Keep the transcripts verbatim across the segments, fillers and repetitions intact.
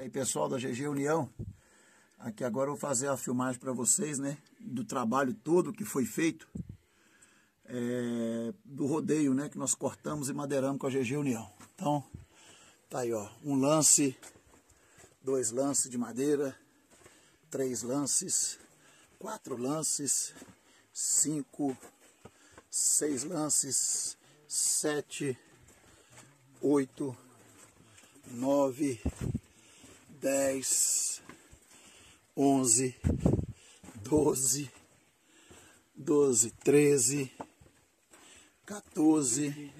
Aí, pessoal da G G União, aqui agora eu vou fazer a filmagem para vocês, né, do trabalho todo que foi feito, é, do rodeio, né, que nós cortamos e madeiramos com a G G União. Então, tá aí, ó, um lance, dois lances de madeira, três lances, quatro lances, cinco, seis lances, sete, oito, nove, dez, onze, doze, doze, treze, quatorze,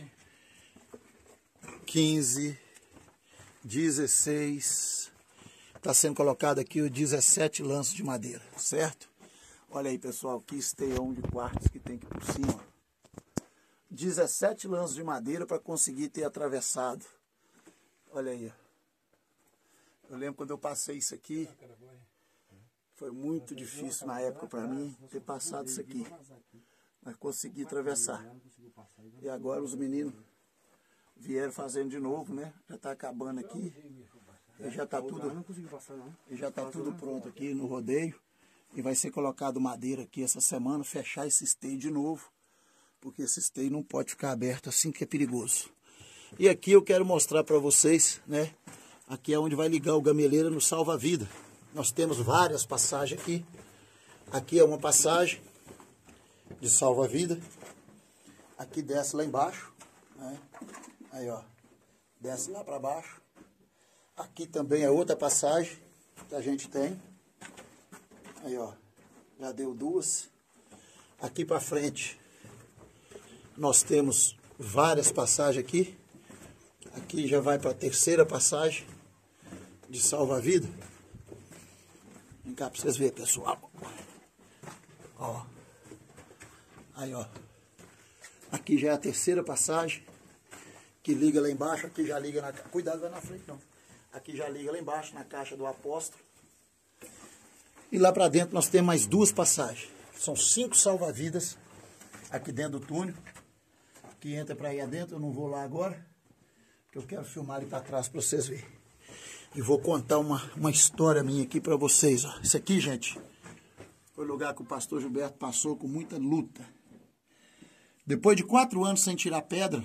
quinze, dezesseis. Está sendo colocado aqui o dezessete lanços de madeira, certo? Olha aí, pessoal, que esteião de quartos que tem aqui por cima. dezessete lanços de madeira para conseguir ter atravessado. Olha aí. Eu lembro quando eu passei isso aqui, foi muito difícil na época para mim ter passado isso aqui. Mas consegui atravessar. E agora os meninos vieram fazendo de novo, né? Já está acabando aqui. E já está tudo, e já tá tudo pronto aqui no rodeio. E vai ser colocado madeira aqui essa semana, fechar esse esteio de novo. Porque esse esteio não pode ficar aberto assim, que é perigoso. E aqui eu quero mostrar para vocês, né? Aqui é onde vai ligar o gameleira no salva-vida. Nós temos várias passagens aqui. Aqui é uma passagem de salva-vida. Aqui desce lá embaixo, né? Aí, ó, desce lá para baixo. Aqui também é outra passagem que a gente tem. Aí, ó, já deu duas. Aqui para frente nós temos várias passagens aqui. Aqui já vai para a terceira passagem de salva-vida. Vem cá para vocês verem, pessoal. Ó. Aí, ó. Aqui já é a terceira passagem que liga lá embaixo. Aqui já liga na... Cuidado, vai na frente não. Aqui já liga lá embaixo na caixa do apóstolo. E lá para dentro nós temos mais duas passagens. São cinco salva-vidas aqui dentro do túnel. Que entra para aí adentro. Eu não vou lá agora, porque eu quero filmar ali para trás para vocês verem. E vou contar uma, uma história minha aqui para vocês. Ó. Isso aqui, gente, foi o lugar que o pastor Gilberto passou com muita luta. Depois de quatro anos sem tirar pedra,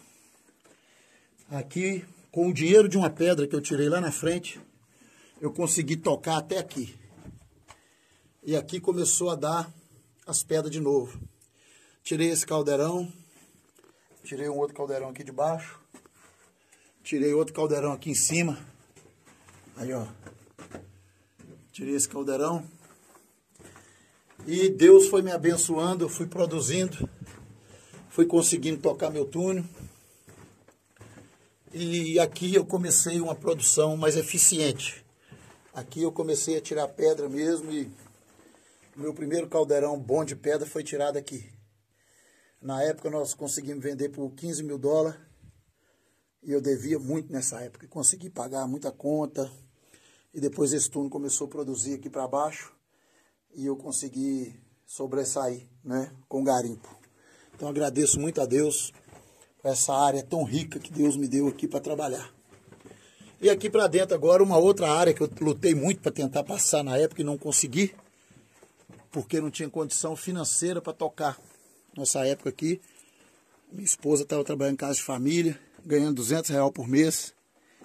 aqui, com o dinheiro de uma pedra que eu tirei lá na frente, eu consegui tocar até aqui. E aqui começou a dar as pedras de novo. Tirei esse caldeirão, tirei um outro caldeirão aqui de baixo, tirei outro caldeirão aqui em cima. Aí, ó. Tirei esse caldeirão. E Deus foi me abençoando, eu fui produzindo, fui conseguindo tocar meu túnel. E aqui eu comecei uma produção mais eficiente. Aqui eu comecei a tirar pedra mesmo e meu primeiro caldeirão bom de pedra foi tirado aqui. Na época nós conseguimos vender por quinze mil dólares. E eu devia muito nessa época. Consegui pagar muita conta. E depois esse túnel começou a produzir aqui para baixo. E eu consegui sobressair, né, com garimpo. Então agradeço muito a Deus por essa área tão rica que Deus me deu aqui para trabalhar. E aqui para dentro agora uma outra área que eu lutei muito para tentar passar na época e não consegui. Porque não tinha condição financeira para tocar. Nessa época aqui, minha esposa estava trabalhando em casa de família, ganhando duzentos reais por mês.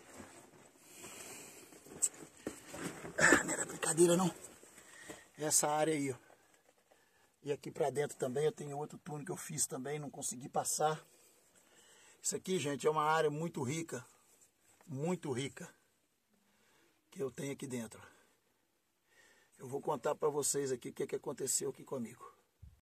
Ah, não era brincadeira não. Essa área aí, ó. E aqui pra dentro também eu tenho outro túnel que eu fiz também, não consegui passar. Isso aqui, gente, é uma área muito rica, muito rica, que eu tenho aqui dentro. Eu vou contar pra vocês aqui o que, que aconteceu aqui comigo.